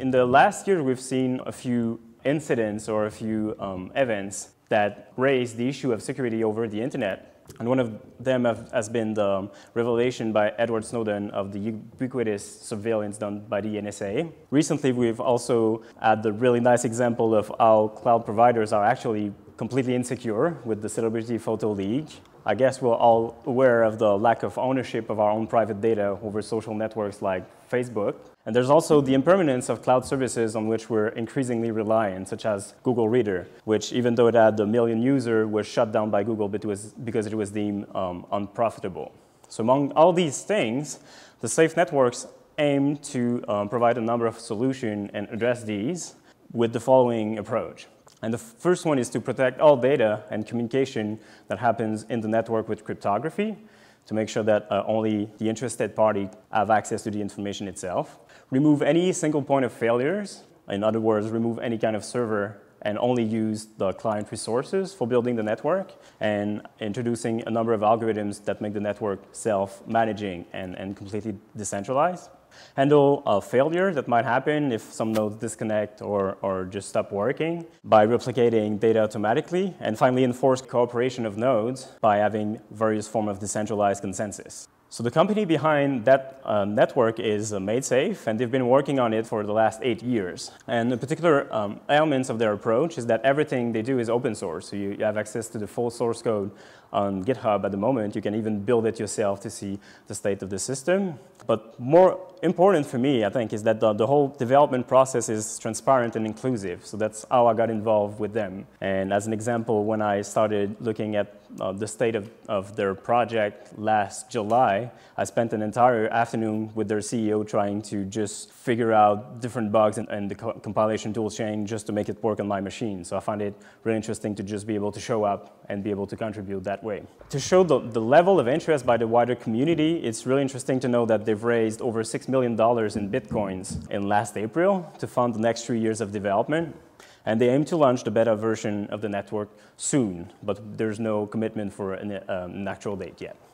In the last year, we've seen a few incidents or a few events that raise the issue of security over the internet. And one of them has been the revelation by Edward Snowden of the ubiquitous surveillance done by the NSA. Recently, we've also had the really nice example of how cloud providers are actually completely insecure with the celebrity photo leak. I guess we're all aware of the lack of ownership of our own private data over social networks like Facebook. And there's also the impermanence of cloud services on which we're increasingly reliant, such as Google Reader, which, even though it had 1 million users, was shut down by Google because it was deemed unprofitable. So among all these things, the Safe Networks aim to provide a number of solutions and address these with the following approach. And the first one is to protect all data and communication that happens in the network with cryptography, to make sure that only the interested party have access to the information itself. Remove any single point of failures. In other words, remove any kind of server and only use the client resources for building the network, and introducing a number of algorithms that make the network self-managing and completely decentralized. Handle a failure that might happen if some nodes disconnect or just stop working by replicating data automatically. And finally, enforce cooperation of nodes by having various forms of decentralized consensus. So the company behind that network is MadeSafe, and they've been working on it for the last 8 years. And the particular elements of their approach is that everything they do is open source. So you have access to the full source code on GitHub at the moment. You can even build it yourself to see the state of the system. But more important for me, I think, is that the whole development process is transparent and inclusive. So that's how I got involved with them. And as an example, when I started looking at the state of their project last July, I spent an entire afternoon with their CEO trying to just figure out different bugs and the compilation tool chain just to make it work on my machine. So I find it really interesting to just be able to show up and be able to contribute that way. To show the level of interest by the wider community, it's really interesting to know that they've raised over $6 million in Bitcoins in last April to fund the next 3 years of development. And they aim to launch the beta version of the network soon, but there's no commitment for an actual date yet.